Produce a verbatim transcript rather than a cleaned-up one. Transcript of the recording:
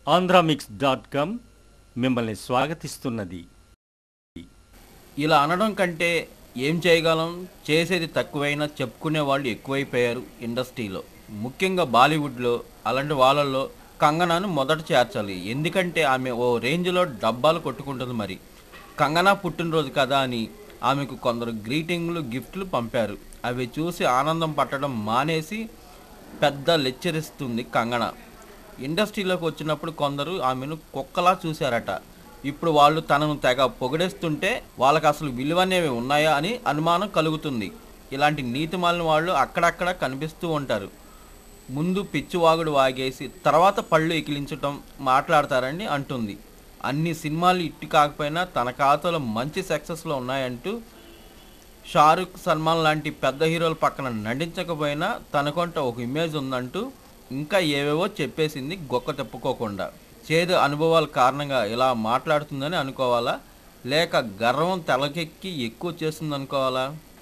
Andhramix dot com మిమ్మల్ని స్వాగతిస్తున్నది. ఇలా అనడం కంటే ఏం చేయగలం, చేసేది తక్కువైనా చెప్పుకునే వాళ్ళు ఎక్కువైపోయారు ఇండస్ట్రీలో. ముఖ్యంగా బాలీవుడ్లో. అలాంటి వాళ్ళల్లో కంగనాను మొదట చేర్చాలి. ఎందుకంటే ఆమె ఓ రేంజ్లో డబ్బాలు కొట్టుకుంటుంది. మరి కంగనా పుట్టినరోజు కదా అని ఆమెకు కొందరు గ్రీటింగ్లు గిఫ్ట్లు పంపారు. అవి చూసి ఆనందం పట్టడం మానేసి పెద్ద లెక్చరిస్తుంది కంగనా. ఇండస్ట్రీలోకి వచ్చినప్పుడు కొందరు ఆమెను కుక్కలా చూశారట. ఇప్పుడు వాళ్ళు తనను తెగ పొగిడేస్తుంటే వాళ్ళకి అసలు విలువనేవి ఉన్నాయా అని అనుమానం కలుగుతుంది. ఇలాంటి నీతిమాలిన వాళ్ళు అక్కడక్కడ కనిపిస్తూ ఉంటారు. ముందు పిచ్చివాగుడు వాగేసి తర్వాత పళ్ళు ఎకిలించటం మాట్లాడతారని అంటుంది. అన్ని సినిమాలు ఇట్టి కాకపోయినా తన ఖాతాలో మంచి సక్సెస్లో ఉన్నాయంటూ షారుఖ్, సల్మాన్ లాంటి పెద్ద హీరోల పక్కన నటించకపోయినా తనకంట ఒక ఇమేజ్ ఉందంటూ ఇంకా ఏవేవో చెప్పేసింది గొక్క తిప్పుకోకుండా. చేదు అనుభవాల కారణంగా ఇలా మాట్లాడుతుందని అనుకోవాలా, లేక గర్వం తెలకెక్కి ఎక్కువ చేస్తుంది అనుకోవాలా?